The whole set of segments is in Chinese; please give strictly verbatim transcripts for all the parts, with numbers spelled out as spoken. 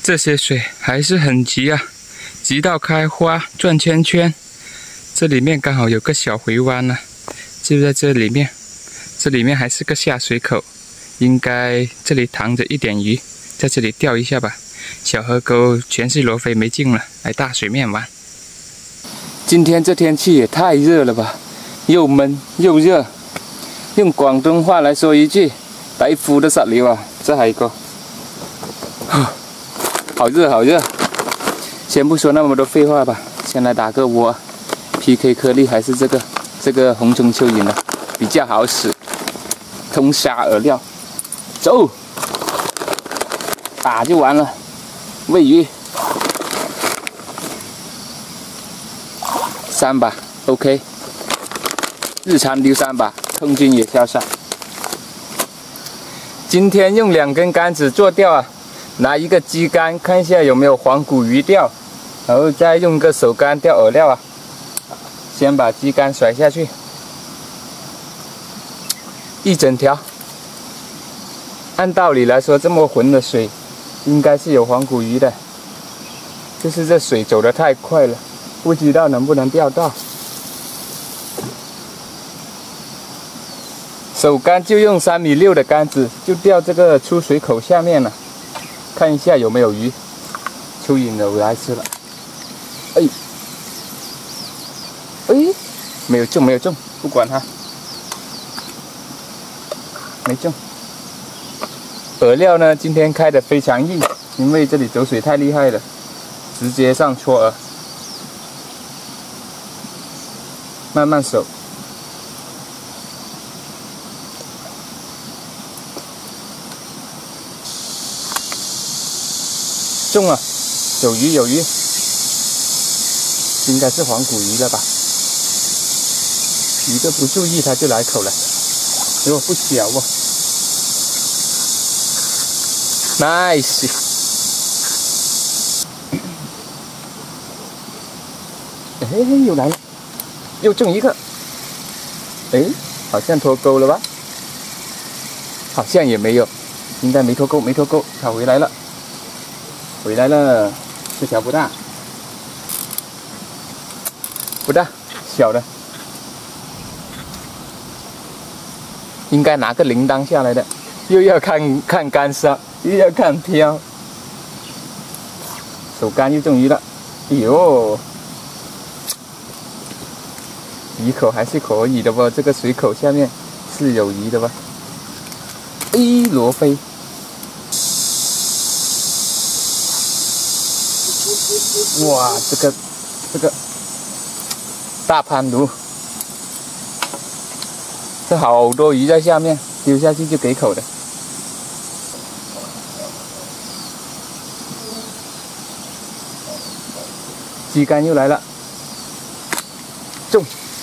这些水还是很急啊，急到开花转圈圈。这里面刚好有个小回弯呢、啊，就在这里面。这里面还是个下水口，应该这里躺着一点鱼，在这里钓一下吧。小河沟全是罗非没劲了，来大水面玩。今天这天气也太热了吧，又闷又热。用广东话来说一句，大夫的煞了啊！这还有一个，好热好热。先不说那么多废话吧，先来打个窝。P K 颗粒还是这个这个红中蚯蚓的比较好使，通杀饵料。走，打就完了。喂鱼，三把 ，OK。日常溜三把，空军也潇洒。今天用两根杆子做钓啊，拿一个鸡竿看一下有没有黄骨鱼钓，然后再用个手竿钓饵料啊。先把鸡竿甩下去，一整条。按道理来说，这么浑的水，应该是有黄骨鱼的，就是这水走得太快了，不知道能不能钓到。手竿就用三米六的杆子，就钓这个出水口下面了，看一下有没有鱼。蚯蚓的我来吃了，哎。哎，没有中，没有中，不管它，没中。饵料呢，今天开得非常硬，因为这里走水太厉害了，直接上戳饵，慢慢手。中了，有鱼有鱼，应该是黄骨鱼了吧？一个不注意，它就来口了。哎呦，不小哦 ，nice。哎，又来了，又中一个。哎，好像脱钩了吧？好像也没有，应该没脱钩，没脱钩，它回来了，回来了，这条不大，不大，小的。应该拿个铃铛下来的，又要看看干沙，又要看漂，手竿又中鱼了，哎呦，鱼口还是可以的吧？这个水口下面是有鱼的吧？哎，罗非，哇，这个这个大攀鲈。这好多鱼在下面，丢下去就给口的。鸡竿又来了，中！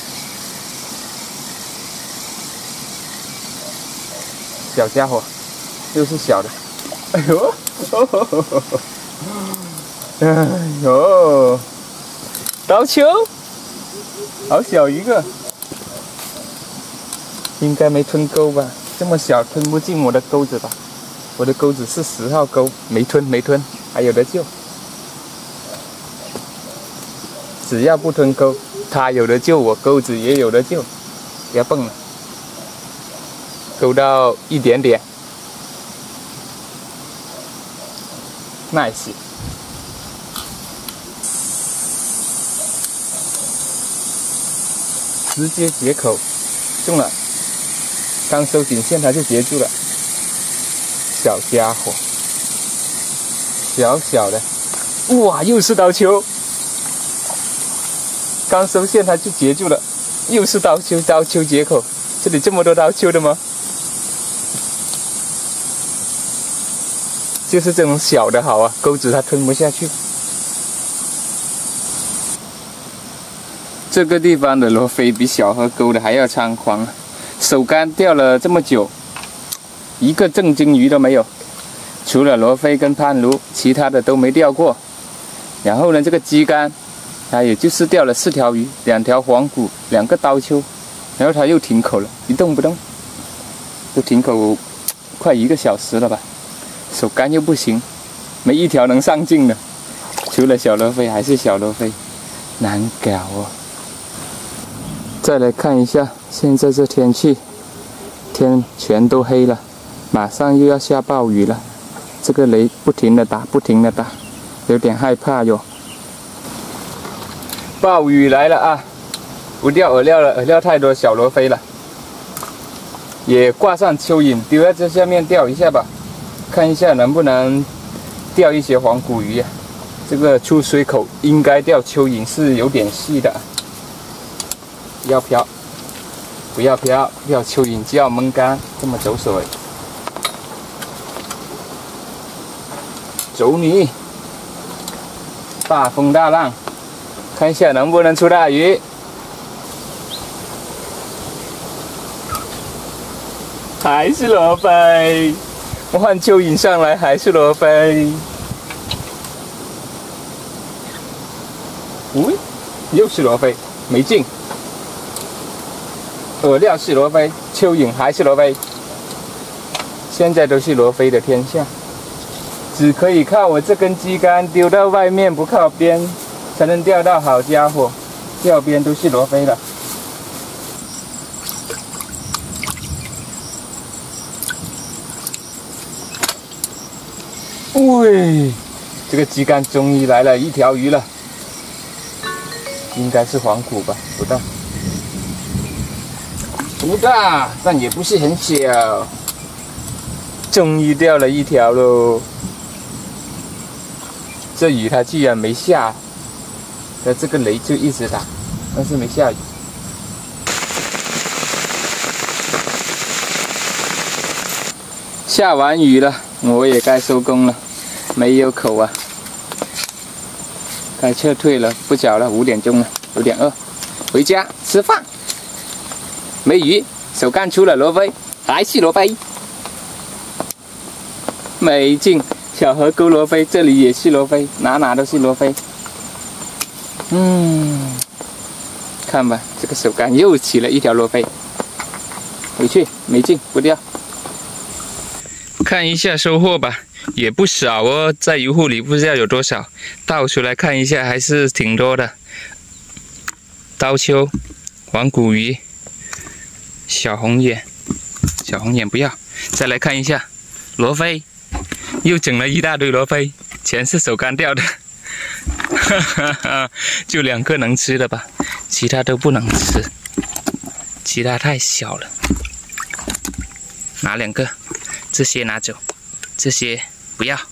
小家伙，又是小的。哎呦，哦、哎呦，刀球，好小一个。应该没吞钩吧？这么小吞不进我的钩子吧？我的钩子是十号钩，没吞没吞，还有得救。只要不吞钩，它有得救，我钩子也有得救。不要蹦了，勾到一点点 ，nice。直接解口，中了。刚收紧线，它就截住了。小家伙，小小的，哇，又是刀球。刚收线，它就截住了，又是刀球，刀球解口。这里这么多刀球的吗？就是这种小的好啊，钩子它吞不下去。这个地方的罗非比小河沟的还要猖狂啊！手竿钓了这么久，一个正经鱼都没有，除了罗非跟攀鲈，其他的都没钓过。然后呢，这个鸡竿，它也就是钓了四条鱼，两条黄骨，两个刀秋，然后它又停口了，一动不动，都停口快一个小时了吧？手竿又不行， 没一条能上镜的，除了小罗非还是小罗非，难搞哦。再来看一下现在这天气，天全都黑了，马上又要下暴雨了。这个雷不停的打，不停的打，有点害怕哟。暴雨来了啊！不钓饵料了，饵料太多小罗非了。也挂上蚯蚓，丢在这下面钓一下吧，看一下能不能钓一些黄骨鱼啊。这个出水口应该钓蚯蚓是有点细的。要漂，不要漂，钓蚯蚓就要焖干，这么走水。走你！大风大浪，看一下能不能出大鱼。还是罗非，我换蚯蚓上来还是罗非。喂，又是罗非，没劲。饵料是罗非，蚯蚓还是罗非。现在都是罗非的天下，只可以靠我这根鸡竿丢到外面不靠边，才能钓到好家伙。钓边都是罗非了。喂，这个鸡竿终于来了一条鱼了，应该是黄骨吧？不大，不大，但也不是很小。终于钓了一条喽！这雨它居然没下，那这个雷就一直打，但是没下雨。下完雨了，我也该收工了，没有口啊，该撤退了，不早了，五点钟了，有点饿，回家吃饭。没鱼，手干出了罗非，还是罗非，没劲。小河沟罗非，这里也是罗非，哪哪都是罗非。嗯，看吧，这个手干又起了一条罗非，回去没劲，不钓。看一下收获吧，也不少哦，在鱼库里不知道有多少，倒出来看一下还是挺多的。刀鳅、黄骨鱼、小红眼，小红眼不要。再来看一下罗非，又整了一大堆罗非，全是手干钓的，哈哈哈，就两个能吃的吧，其他都不能吃，其他太小了。拿两个。这些拿走，这些不要。